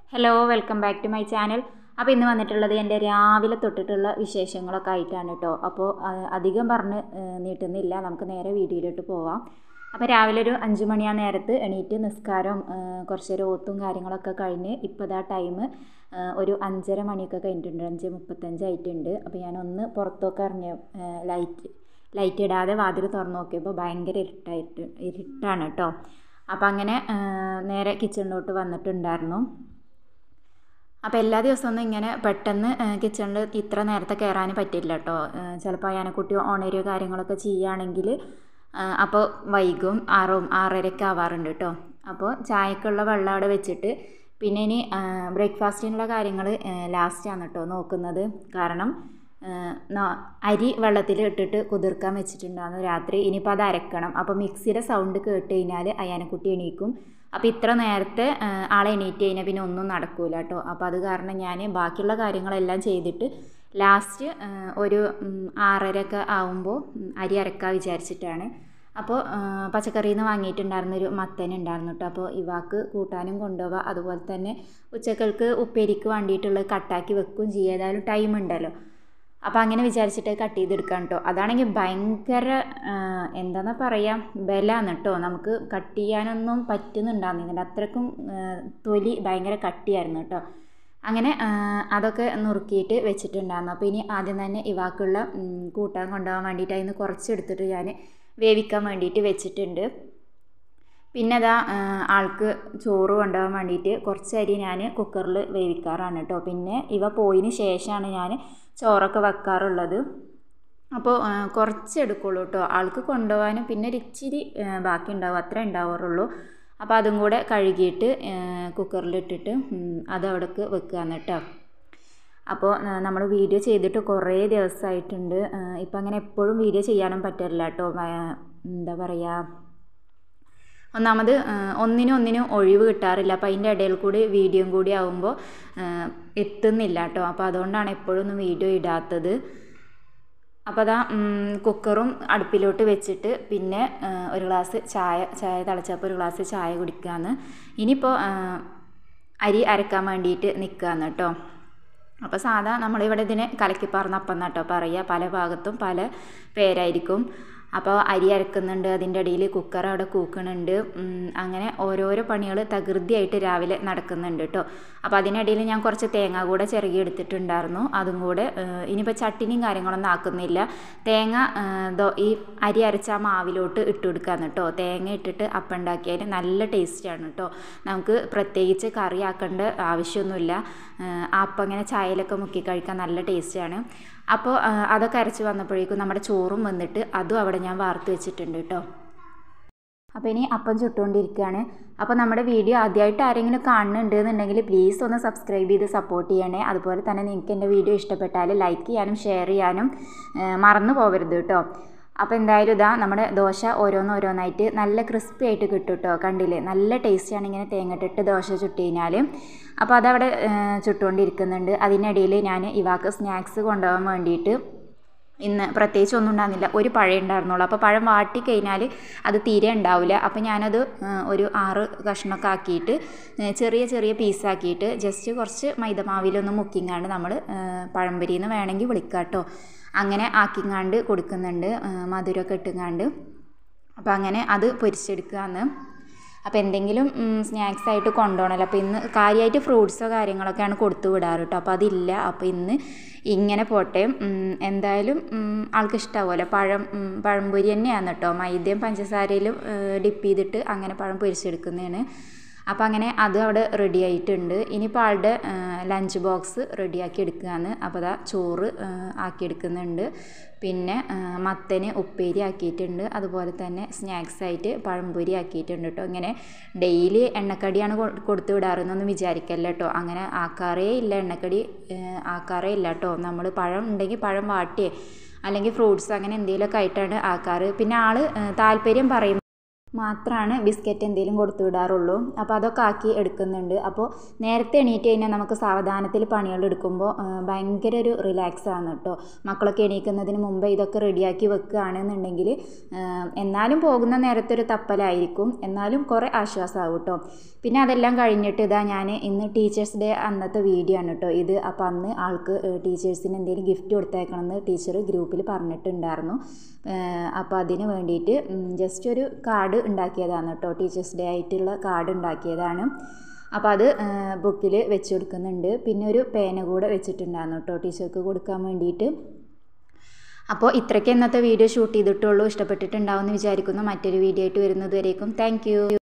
Hello welcome back to my channel. അപ്പോൾ ഇന്ന് വന്നിട്ടുള്ളത് എൻ്റെ രാവിലെ തൊട്ടിട്ടുള്ള വിശേഷങ്ങളൊക്കെ ആയിട്ടാണ് കേട്ടോ. അപ്പോൾ അധികം പറഞ്ഞ് നീട്ടുന്നില്ല, നമുക്ക് നേരെ വീഡിയോയിലോട്ട് പോവാം. അപ്പോൾ രാവിലെ ഒരു 5 മണി ആ നേരത്ത് എണീറ്റ് നിസ്കാരം കുറച്ച് നേരം ഓത്തും കാര്യങ്ങളൊക്കെ കഴിഞ്ഞ് ഇപ്പോൾ ഇതാ ടൈം ഒരു 5:30 മണിയൊക്കെ കഴിഞ്ഞിട്ടുണ്ട്, 5:35 ആയിട്ടുണ്ട്. അപ്പോൾ ഞാനൊന്ന് പുറത്തൊക്കെ ഇറങ്ങിയ ലൈറ്റ് ഇടാതെ വാതിൽ തുറന്ന് നോക്കിയപ്പോൾ ഭയങ്കര ഇരുട്ടാണ് കേട്ടോ. അപ്പോൾ അങ്ങനെ നേരെ കിച്ചണിലോട്ട് വന്നിട്ടുണ്ടായിരുന്നു. അപ്പോൾ എല്ലാ ദിവസമൊന്നും ഇങ്ങനെ പെട്ടെന്ന് കിച്ചണിൽ ഇത്ര നേരത്തെ കയറാൻ പറ്റില്ല കേട്ടോ. ചിലപ്പോൾ ആനക്കുട്ടി ഉണരുകയോ കാര്യങ്ങളൊക്കെ ചെയ്യുകയാണെങ്കിൽ അപ്പോൾ വൈകും 6:30 ആവാറുണ്ട് കേട്ടോ. അപ്പോൾ ചായക്കുള്ള വെള്ളം അവിടെ വെച്ചിട്ട് പിന്നെ ഇനി ബ്രേക്ക്ഫാസ്റ്റിനുള്ള കാര്യങ്ങൾ ലാസ്റ്റാണ് കേട്ടോ നോക്കുന്നത്. കാരണം അരി വെള്ളത്തിൽ ഇട്ടിട്ട് കുതിർക്കാൻ വെച്ചിട്ടുണ്ടായിരുന്നു രാത്രി. ഇനിയിപ്പോൾ അത് അരക്കണം. അപ്പോൾ മിക്സിയുടെ സൗണ്ട് കേട്ട് കഴിഞ്ഞാൽ അയാനക്കുട്ടി എണീക്കും. അപ്പോൾ ഇത്ര നേരത്തെ ആളെ എണീറ്റ് കഴിഞ്ഞാൽ പിന്നെ ഒന്നും നടക്കൂല കേട്ടോ. അപ്പോൾ അത് കാരണം ഞാൻ ബാക്കിയുള്ള കാര്യങ്ങളെല്ലാം ചെയ്തിട്ട് ലാസ്റ്റ് ഒരു 6:30 ആവുമ്പോൾ അരി അരക്കാൻ വിചാരിച്ചിട്ടാണ്. അപ്പോൾ പച്ചക്കറിയിൽ നിന്ന് വാങ്ങിയിട്ടുണ്ടായിരുന്നൊരു മത്തൻ ഉണ്ടായിരുന്നു കേട്ടോ. അപ്പോൾ ഇവാക്ക് കൂട്ടാനും കൊണ്ടുപോവുക, അതുപോലെ തന്നെ ഉച്ചക്കൾക്ക് ഉപ്പേരിക്ക് വേണ്ടിയിട്ടുള്ളത് കട്ടാക്കി വെക്കുകയും ചെയ്യുക. ഏതായാലും ടൈം ഉണ്ടല്ലോ. അപ്പോൾ അങ്ങനെ വിചാരിച്ചിട്ട് കട്ട് ചെയ്തെടുക്കാം കേട്ടോ. അതാണെങ്കിൽ ഭയങ്കര എന്താണെന്ന് പറയാം, ബലമാണ് കേട്ടോ. നമുക്ക് കട്ട് ചെയ്യാനൊന്നും പറ്റുന്നുണ്ടാകുന്നില്ല, അത്രയ്ക്കും തൊലി ഭയങ്കര കട്ടിയായിരുന്നു കേട്ടോ. അങ്ങനെ അതൊക്കെ നുറുക്കിയിട്ട് വെച്ചിട്ടുണ്ടായിരുന്നു. അപ്പോൾ ഇനി ആദ്യം തന്നെ ഇവാക്കുള്ള കൂട്ടാൻ കൊണ്ടുപോകാൻ വേണ്ടിയിട്ട് അതിന് കുറച്ചെടുത്തിട്ട് ഞാൻ വേവിക്കാൻ വേണ്ടിയിട്ട് വെച്ചിട്ടുണ്ട്. പിന്നെ അതാ ആൾക്ക് ചോറ് കൊണ്ടുപോകാൻ വേണ്ടിയിട്ട് കുറച്ച് അരി ഞാൻ കുക്കറിൽ വേവിക്കാറാണ് കേട്ടോ. പിന്നെ ഇവ പോയതിന് ശേഷമാണ് ഞാൻ ചോറൊക്കെ വെക്കാറുള്ളത്. അപ്പോൾ കുറച്ച് എടുക്കുള്ളൂ കേട്ടോ ആൾക്ക് കൊണ്ടുപോകാനും. പിന്നെ ഒരു ഇച്ചിരി ബാക്കി ഉണ്ടാവും, അത്രേ ഉണ്ടാവാറുള്ളൂ. അപ്പോൾ അതും കൂടെ കഴുകിയിട്ട് കുക്കറിലിട്ടിട്ട് അതവിടേക്ക് വെക്കുകയാണ് കേട്ടോ. അപ്പോൾ നമ്മൾ വീഡിയോ ചെയ്തിട്ട് കുറേ ദിവസമായിട്ടുണ്ട്. ഇപ്പം അങ്ങനെ എപ്പോഴും വീഡിയോ ചെയ്യാനും പറ്റില്ല കേട്ടോ. എന്താ പറയുക, ഒന്നാമത് ഒന്നിനും ഒഴിവ് കിട്ടാറില്ല. അപ്പോൾ അതിൻ്റെ ഇടയിൽ കൂടി വീഡിയോയും കൂടി ആകുമ്പോൾ എത്തുന്നില്ല കേട്ടോ. അപ്പോൾ അതുകൊണ്ടാണ് എപ്പോഴൊന്നും വീഡിയോ ഇടാത്തത്. അപ്പോൾ അതാ കുക്കറും അടുപ്പിലോട്ട് വെച്ചിട്ട് പിന്നെ ഒരു ഗ്ലാസ് ചായ തിളച്ചപ്പോൾ ഒരു ഗ്ലാസ് ചായ കുടിക്കുകയാണ്. ഇനിയിപ്പോൾ അരി അരക്കാൻ വേണ്ടിയിട്ട് നിൽക്കുകയാണ് കേട്ടോ. അപ്പോൾ സാധാ നമ്മളിവിടെ ഇതിനെ കലക്കിപ്പാർന്ന അപ്പം കേട്ടോ പറയുക, പല ഭാഗത്തും പല പേരായിരിക്കും. അപ്പോൾ അരി അരക്കുന്നുണ്ട്, അതിൻ്റെ ഇടയിൽ കുക്കർ അവിടെ കൂക്കണുണ്ട്. അങ്ങനെ ഓരോരോ പണികൾ തകൃതിയായിട്ട് രാവിലെ നടക്കുന്നുണ്ട് കേട്ടോ. അപ്പോൾ അതിനിടയിൽ ഞാൻ കുറച്ച് തേങ്ങ കൂടെ ചിരകി എടുത്തിട്ടുണ്ടായിരുന്നു, അതും കൂടെ. ഇനിയിപ്പോൾ ചട്ടിനിയും കാര്യങ്ങളൊന്നും ആക്കുന്നില്ല. തേങ്ങ ഈ അരി അരച്ച ആ മാവിലോട്ട് ഇട്ട് കൊടുക്കാന്ന് കേട്ടോ. തേങ്ങ ഇട്ടിട്ട് അപ്പം ഉണ്ടാക്കിയാൽ നല്ല ടേസ്റ്റാണ് കേട്ടോ. നമുക്ക് പ്രത്യേകിച്ച് കറി ആക്കേണ്ട ആവശ്യമൊന്നുമില്ല. അപ്പം ഇങ്ങനെ ചായയിലൊക്കെ മുക്കി കഴിക്കാൻ നല്ല ടേസ്റ്റാണ്. അപ്പോൾ അതൊക്കെ അരച്ച് വന്നപ്പോഴേക്കും നമ്മുടെ ചോറും വന്നിട്ട് അതും അവിടെ ഞാൻ വാർത്ത് വെച്ചിട്ടുണ്ട് കേട്ടോ. അപ്പോൾ ഇനി അപ്പം ചുട്ടുകൊണ്ടിരിക്കുകയാണ്. അപ്പോൾ നമ്മുടെ വീഡിയോ ആദ്യമായിട്ട് ആരെങ്കിലും കാണുന്നുണ്ടെന്നുണ്ടെങ്കിൽ പ്ലീസ് ഒന്ന് സബ്സ്ക്രൈബ് ചെയ്ത് സപ്പോർട്ട് ചെയ്യണേ. അതുപോലെ തന്നെ നിങ്ങൾക്ക് എൻ്റെ വീഡിയോ ഇഷ്ടപ്പെട്ടാൽ ലൈക്ക് ചെയ്യാനും ഷെയർ ചെയ്യാനും മറന്നു പോകരുത് കേട്ടോ. അപ്പോൾ എന്തായാലും ഇതാ നമ്മുടെ ദോശ ഓരോന്നായിട്ട് നല്ല ക്രിസ്പി ആയിട്ട് കിട്ടും കേട്ടോ. കണ്ടില്ലേ, നല്ല ടേസ്റ്റാണ് ഇങ്ങനെ തേങ്ങട്ടിട്ട് ദോശ ചുട്ട് കഴിഞ്ഞാൽ. അപ്പോൾ അതവിടെ ചുട്ടുകൊണ്ടിരിക്കുന്നുണ്ട്. അതിനിടയിൽ ഞാൻ ഇവാക്ക് സ്നാക്സ് കൊണ്ടുപോകാൻ വേണ്ടിയിട്ട് ഇന്ന് പ്രത്യേകിച്ച് ഒന്നും ഉണ്ടാകുന്നില്ല, ഒരു പഴം ഉണ്ടായിരുന്നുള്ളൂ. അപ്പോൾ പഴം വാട്ടി കഴിഞ്ഞാൽ അത് തീരെ ഉണ്ടാവില്ല. അപ്പോൾ ഞാനത് ഒരു 6 കഷ്ണമൊക്കെ ആക്കിയിട്ട് ചെറിയ പീസാക്കിയിട്ട് ജസ്റ്റ് കുറച്ച് മൈദമാവിലൊന്ന് മുക്കിങ്ങാണ്ട് നമ്മൾ പഴംപൊരിന്ന് വേണമെങ്കിൽ വിളിക്കാം കേട്ടോ. അങ്ങനെ ആക്കിങ്ങാണ്ട് കൊടുക്കുന്നുണ്ട്, മധുരമൊക്കെ ഇട്ടുങ്ങാണ്ട്. അപ്പോൾ അങ്ങനെ അത് പൊരിച്ചെടുക്കുകയെന്ന്. അപ്പോൾ എന്തെങ്കിലും സ്നാക്സ് ആയിട്ട് കൊണ്ടുപോകണമല്ലോ. അപ്പോൾ ഇന്ന് കാര്യമായിട്ട് ഫ്രൂട്ട്സോ കാര്യങ്ങളൊക്കെയാണ് കൊടുത്തു വിടാറ് കേട്ടോ. അപ്പോൾ അതില്ല. അപ്പോൾ ഇന്ന് ഇങ്ങനെ പോട്ടെ, എന്തായാലും ആൾക്ക് ഇഷ്ടമാവുമല്ലോ. പഴംപൊരി തന്നെയാണ് കേട്ടോ. മൈദയും പഞ്ചസാരയിലും ഡിപ്പ് ചെയ്തിട്ട് അങ്ങനെ പഴം പൊരിച്ചെടുക്കുന്നതാണ്. അപ്പോൾ അങ്ങനെ അത് അവിടെ റെഡി ആയിട്ടുണ്ട്. ഇനിയിപ്പോൾ ആളുടെ ലഞ്ച് ബോക്സ് റെഡിയാക്കി എടുക്കുകയാണ്. അപ്പോൾ അതാ ചോറ് ആക്കിയെടുക്കുന്നുണ്ട്. പിന്നെ മത്തന് ഉപ്പേരി ആക്കിയിട്ടുണ്ട്. അതുപോലെ തന്നെ സ്നാക്സ് ആയിട്ട് പഴംപൊരി ആക്കിയിട്ടുണ്ട് കേട്ടോ. ഇങ്ങനെ ഡെയിലി എണ്ണക്കടിയാണ് കൊടുത്തു വിടാറെന്നൊന്നും വിചാരിക്കല്ല കേട്ടോ. അങ്ങനെ ആക്കാറേ ഇല്ല, എണ്ണക്കടി ആക്കാറേ ഇല്ല കേട്ടോ. നമ്മൾ പഴം ഉണ്ടെങ്കിൽ പഴം വാട്ടിയേ അല്ലെങ്കിൽ ഫ്രൂട്ട്സ് അങ്ങനെ എന്തെങ്കിലുമൊക്കെ ആയിട്ടാണ് ആക്കാറ്. പിന്നെ ആൾ താല്പര്യം പറയും, മാത്രമാണ് ബിസ്ക്കറ്റ് എന്തെങ്കിലും കൊടുത്തു വിടാറുള്ളൂ. അപ്പോൾ അതൊക്കെ ആക്കി എടുക്കുന്നുണ്ട്. അപ്പോൾ നേരത്തെ എണീറ്റ് കഴിഞ്ഞാൽ നമുക്ക് സാവധാനത്തിൽ പണികൾ എടുക്കുമ്പോൾ ഭയങ്കര ഒരു റിലാക്സ് ആണ് കേട്ടോ. മക്കളൊക്കെ എണീക്കുന്നതിന് മുമ്പേ ഇതൊക്കെ റെഡിയാക്കി വെക്കുകയാണെന്നുണ്ടെങ്കിൽ എന്നാലും പോകുന്ന നേരത്തെ ഒരു തപ്പലായിരിക്കും, എന്നാലും കുറേ ആശ്വാസമാകും കേട്ടോ. പിന്നെ അതെല്ലാം കഴിഞ്ഞിട്ട് ഇതാ ഞാൻ ഇന്ന് ടീച്ചേഴ്സ് ഡേ അന്നത്തെ വീഡിയോ ആണ് കേട്ടോ ഇത്. അപ്പോൾ അന്ന് ആൾക്ക് ടീച്ചേഴ്സിന് എന്തെങ്കിലും ഗിഫ്റ്റ് കൊടുത്തേക്കണമെന്ന് ടീച്ചർ ഗ്രൂപ്പിൽ പറഞ്ഞിട്ടുണ്ടായിരുന്നു. അപ്പോൾ അതിന് വേണ്ടിയിട്ട് ജസ്റ്റ് ഒരു കാർഡ് ഉണ്ടാക്കിയതാണ് കേട്ടോ. ടീച്ചേഴ്സ് ഡേ ആയിട്ടുള്ള കാർഡ് ഉണ്ടാക്കിയതാണ്. അപ്പോൾ അത് ബുക്കിൽ വെച്ച് കൊടുക്കുന്നുണ്ട്. പിന്നെ ഒരു പേന കൂടെ വെച്ചിട്ടുണ്ടായിരുന്നു കേട്ടോ ടീച്ചർക്ക് കൊടുക്കാൻ വേണ്ടിയിട്ട്. അപ്പോൾ ഇത്രയ്ക്ക് ഇന്നത്തെ വീഡിയോ ഷൂട്ട് ചെയ്തിട്ടുള്ളൂ. ഇഷ്ടപ്പെട്ടിട്ടുണ്ടാവുമെന്ന് വിചാരിക്കുന്നു. മറ്റൊരു വീഡിയോ ആയിട്ട് വരുന്നത് വരേക്കും താങ്ക് യു.